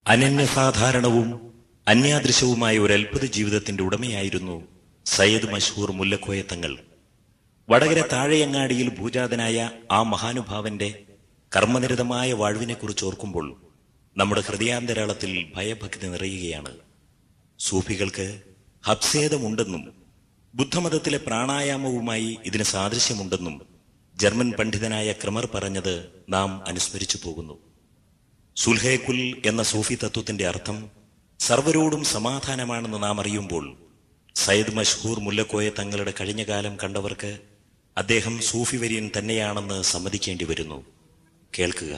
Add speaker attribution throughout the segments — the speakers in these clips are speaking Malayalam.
Speaker 1: അനന്യസാധാരണവും അന്യാദൃശവുമായ ഒരു അത്ഭുത ജീവിതത്തിന്റെ ഉടമയായിരുന്നു സയ്യിദ് മഷ്ഹൂർ മുല്ലക്കോയ തങ്ങൾ. വടകര താഴെയങ്ങാടിയിൽ ഭൂജാതനായ ആ മഹാനുഭാവന്റെ കർമ്മനിരതമായ വാഴ്വിനെക്കുറിച്ച് ഓർക്കുമ്പോൾ നമ്മുടെ ഹൃദയാന്തരാളത്തിൽ ഭയഭക്തി നിറയുകയാണ്. സൂഫികൾക്ക് ഹബ്സേദമുണ്ടെന്നും ബുദ്ധമതത്തിലെ പ്രാണായാമവുമായി ഇതിന് സാദൃശ്യമുണ്ടെന്നും ജർമ്മൻ പണ്ഡിതനായ ക്രമർ പറഞ്ഞത് നാം അനുസ്മരിച്ചു പോകുന്നു. സുൽഹേക്കുൽ എന്ന സൂഫി തത്വത്തിന്റെ അർത്ഥം സർവരോടും സമാധാനമാണെന്ന് നാം അറിയുമ്പോൾ സയ്യിദ് മഷ്ഹൂർ മുല്ലക്കോയ തങ്ങളുടെ കഴിഞ്ഞകാലം കണ്ടവർക്ക് അദ്ദേഹം സൂഫി വര്യൻ തന്നെയാണെന്ന് സമ്മതിക്കേണ്ടി വരുന്നു. കേൾക്കുക.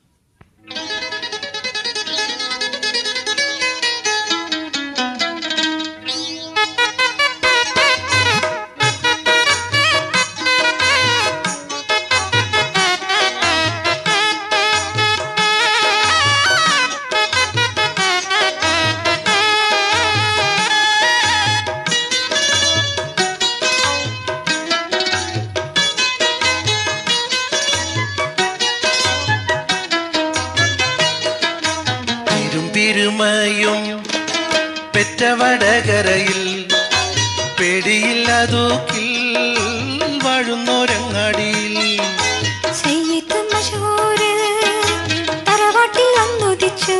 Speaker 2: പെരുമയും പെറ്റ വടകരയിൽ പേടിയില്ലാതൂക്കിൽ വാഴുന്നോരങ്ങാടിയിൽ
Speaker 3: സയ്യിദ് മഷ്ഹൂർ തറവാട്ടിൽ വന്നുദിച്ചു.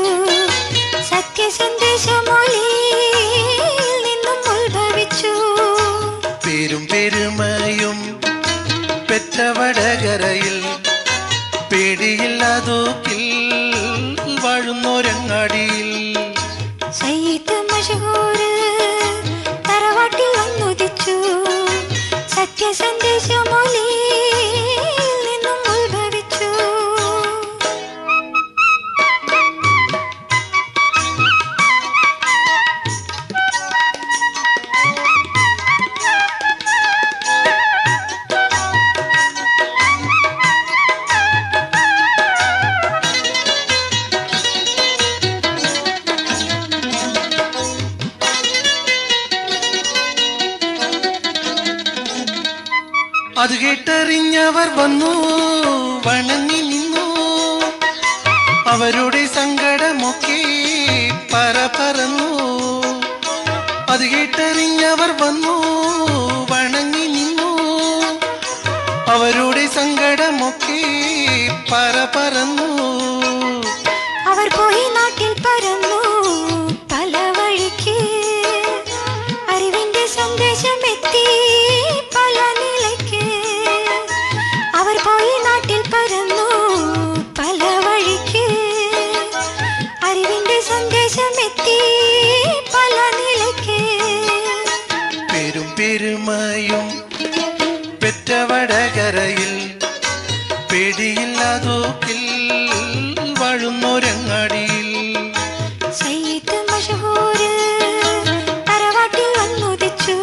Speaker 3: സത്യസന്ദേശമൊലിയിൽ നിന്നും ഉത്ഭവിച്ചു.
Speaker 2: പേരും പെരുമയും പെറ്റ വടകരയിൽ പേടിയില്ലാതൂക്കിൽ വാഴുന്നോരങ്ങാടിയിൽ
Speaker 3: സയ്യിദ് മഷ്ഹൂർ തറവാട്ടിൽ വന്നുദിച്ചു. സത്യസന്ദേശമൊലിയിൽ നിന്നും ഉത്ഭവിച്ചു.
Speaker 2: അത് കേട്ടറിഞ്ഞവർ വന്നു വണങ്ങി നിന്നു. അവരുടെ സങ്കടമൊക്കെ പറന്നു. അത് കേട്ടറിഞ്ഞവർ വന്നു വണങ്ങി നിന്നു. അവരുടെ സങ്കടമൊക്കെ പറന്നു.
Speaker 3: അവർ പോയി നാട്ടിൽ പരന്നു പല വഴിക്ക്. അറിവിന്റെ സന്ദേശം എത്തി പല നിലയ്ക്ക്. അവർ പോയി നാട്ടിൽ പരന്നു പല വഴിക്ക്. അറിവിന്റെ സന്ദേശം എത്തി പല നിലയ്ക്ക്.
Speaker 2: പെരും പെരുമയും പെറ്റ വടകരയിൽ പേടിയില്ലാതൂക്കിൽ വാഴുന്നോരങ്ങാടിയിൽ
Speaker 3: സയ്യിദ് മഷ്ഹൂർ തറവാട്ടിൽ വന്നുദിച്ചു.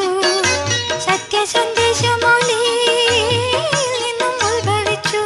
Speaker 3: സത്യസന്ദേശമൊലിയിൽ നിന്നും ഉത്ഭവിച്ചു.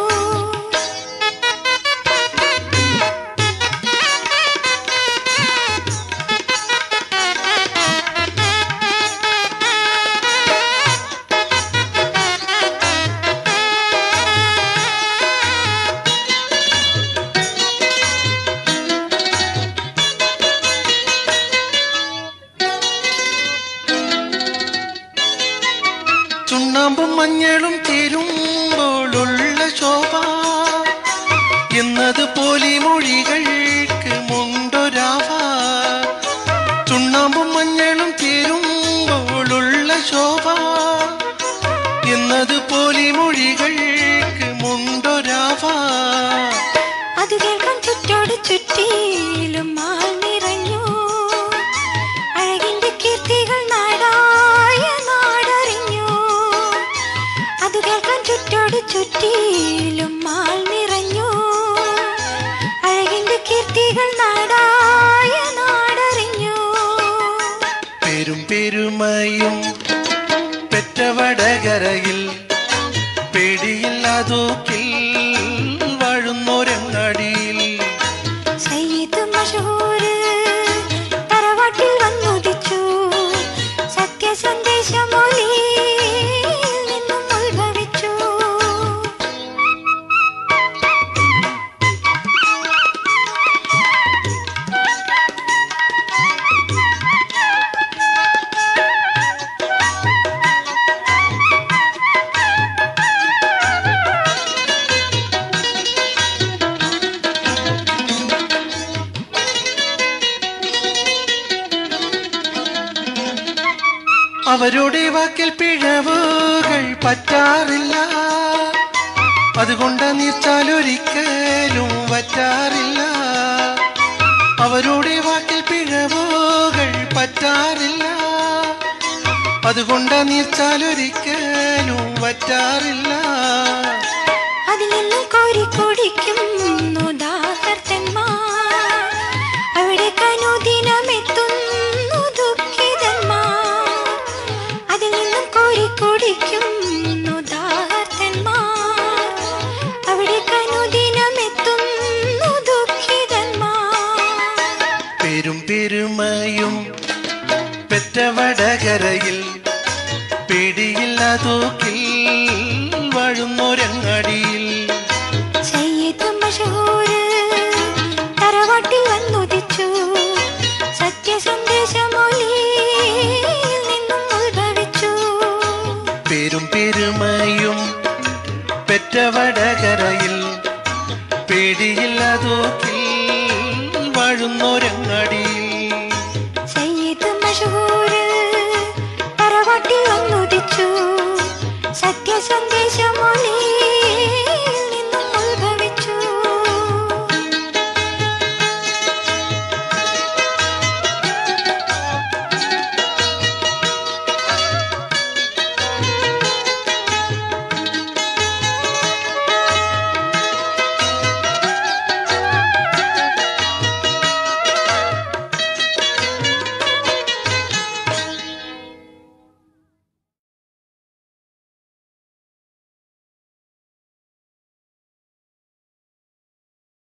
Speaker 2: ചുണ്ണാമ്പും മഞ്ഞളും ചേരുമ്പോഴുള്ള ശോഭ എന്നത് പോലിമൊഴികൾക്ക് മുണ്ടൊരാവ. ചുണ്ണാമ്പും മഞ്ഞളും ചേരുമ്പോഴുള്ള ശോഭ എന്നത് പോലിമൊഴികൾക്ക് മുണ്ടൊരാവ.
Speaker 3: അത് കേൾക്കാൻ ചുറ്റോട് ചുറ്റിലും ആൾ നിറഞ്ഞു. അഴകിന്റെ കീർത്തികൾ നാടായ നാടറിഞ്ഞു. അത് കേൾക്കാൻ ചുറ്റോട് ചുറ്റിലും ആൾ നിറഞ്ഞു. അഴകിന്റെ കീർത്തികൾ നാടായ നാടറിഞ്ഞു.
Speaker 2: പെരും പെരുമയും പെറ്റ വടകരയിൽ പേടിയില്ലാതൂക്കിൽ വാഴുന്നോരങ്ങാടിയിൽ
Speaker 3: സയ്യിദ് മഷ്ഹൂർ തറവാട്ടിൽ വന്നുദിച്ചു. സത്യസന്ദേശമൊലിയിൽ നിന്നും ഉത്ഭവിച്ചു.
Speaker 2: അവരുടെ വാക്കിൽ പിഴവുകൾ പറ്റാറില്ല, അതുകൊണ്ട് നീർച്ചാലൊരിക്കലും വറ്റാറില്ല. അവരുടെ വാക്കിൽ പിഴവുകൾ പറ്റാറില്ല, അതുകൊണ്ട് നീർച്ചാലൊരിക്കലും വറ്റാറില്ല.
Speaker 3: അതിൽ നിന്നും കോരിക്കൊടിക്കുന്നു ദാഹർത്തന്മാർ, അവിടെ കനുദിനമെത്തുന്നു ദുഃഖിതന്മാർ. അതിൽ നിന്നും കോരിക്കൊടിക്കുന്നു ദാഹർത്തന്മാർ, അവിടെ കനുദിനമെത്തുന്നു ദുഃഖിതന്മാർ.
Speaker 2: പേരും പെരുമയും പെറ്റവടകരയിൽ പേടിയില്ല തൂക്കിൽ വാഴുന്നൊരങ്ങടിയിൽ.
Speaker 3: സയ്യിദ് മഷ്ഹൂർ തറവാട്ടിൽ വന്നുദിച്ചു, സത്യസന്ദേശമൊലിയിൽ നിന്നും ഉത്ഭവിച്ചു.
Speaker 2: പേരും പെരുമയും പെറ്റവടകരയിൽ പേടിയില്ല തൂക്കിൽ വാഴുന്നൊരങ്ങടിയിൽ.
Speaker 3: സയ്യിദ് മഷ്ഹൂർ തറവാട്ടിൽ വന്നുദിച്ചു, സത്യസന്ദേശ